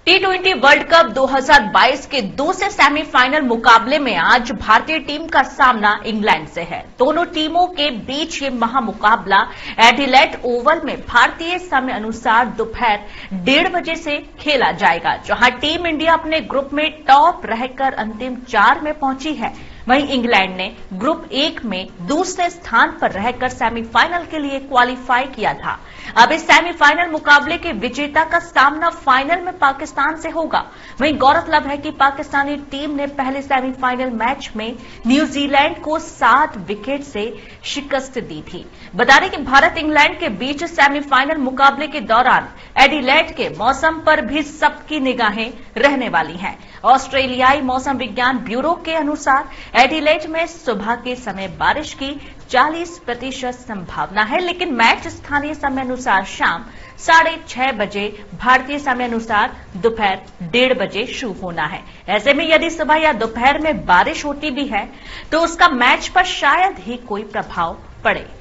T20 world cup 2022 के दूसरे semifinal मुकाबले में आज भारतीय टीम का सामना इंग्लैंड से है। दोनों टीमों के बीच ये महामुकाबला एडिलेड ओवल में भारतीय समय अनुसार दोपहर 1:30 बजे से खेला जाएगा, जहां टीम इंडिया अपने ग्रुप में टॉप रहकर अंतिम 4 में पहुंची है। वहीं इंग्लैंड ने ग्रुप 1 में दूसरे स्थान पर रहकर सेमीफाइनल के लिए क्वालिफाई किया था। अब इस सेमीफाइनल मुकाबले के विजेता का सामना फाइनल में पाकिस्तान से होगा। वहीं गौरतलब है कि पाकिस्तानी टीम ने पहले सेमीफाइनल मैच में न्यूजीलैंड को 7 विकेट से शिकस्त दी थी। बता दें कि भारत इंग्लैंड के बीच सेमीफाइनल मुकाबले के दौरान एडिलेड के मौसम पर भी सबकी निगाहें रहने वाली हैं। ऑस्ट्रेलियाई मौसम विज्ञान ब्यूरो के अनुसार एडिलेड में सुबह के समय बारिश की 40% संभावना है, लेकिन मैच स्थानीय समय अनुसार शाम 6:30 बजे, भारतीय समय अनुसार दोपहर 1:30 बजे शुरू होना है। ऐसे में यदि सुबह या दोपहर में बारिश होती भी है तो उसका मैच पर शायद ही कोई प्रभाव पड़े।